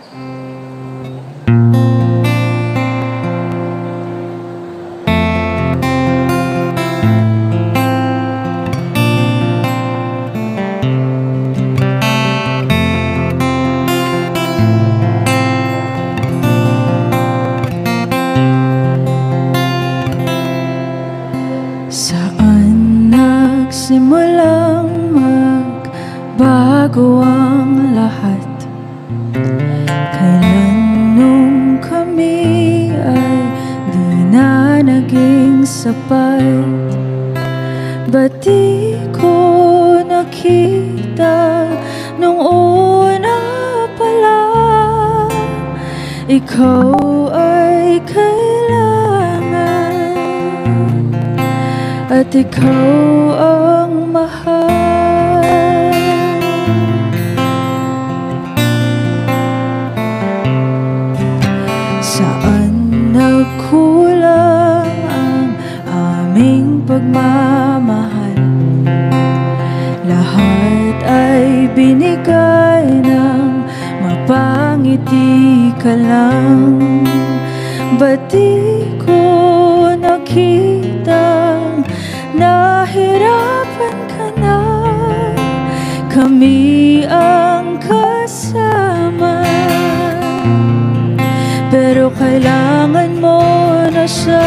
Saan nagsimulang magbago ang lahat? Kailan nung kami ay di na naging sapat? Ba't di ko nakita nung una pa lang ikaw ay kailangan at ikaw ang mahal? Saan nagkulang ang aming pagmamahal? Lahat ay binigay ng mapangiti ka lang. Ba't di ko nakitang nahirapan ka na? Kami ang kasama, pero kailangan mo na siya.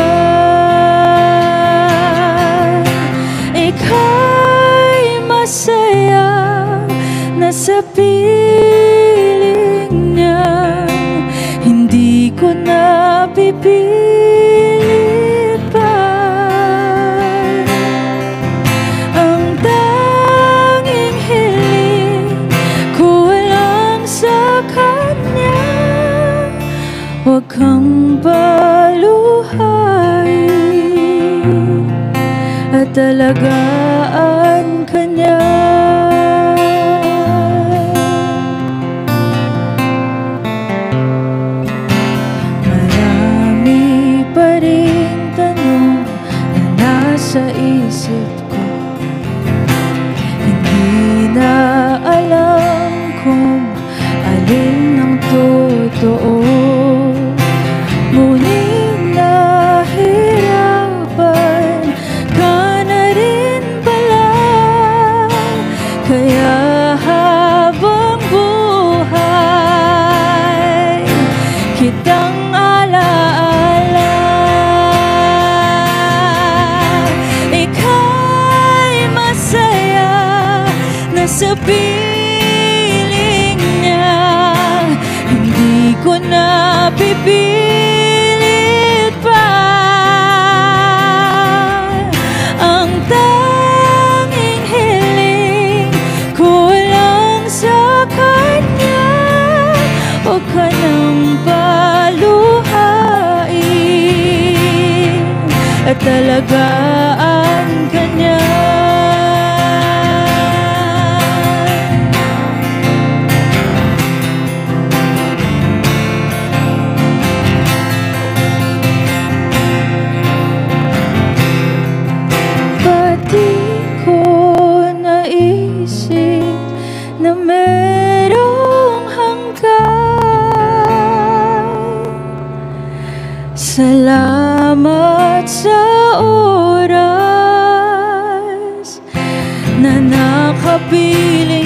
Ika'y masaya na sa piling niya, hindi ko na pipilit pa. Ang tanging hiling ko lang sa kanya, huwag kang paluhain at alagaan ka niya. Marami pa ring tanong na nasa isip ko, hindi na alam kung alin ang totoo. Ngunit nahirapan ka na rin pala, kaya habang buhay kitang alaala. Ika'y masaya na sa piling niya, hindi ko na pipilit pa. Ang tanging hiling ko lang sa kanya, huwag ka nang paluhain at alagaan ka niya. Na merong hanggan. Salamat sa oras na nakapiling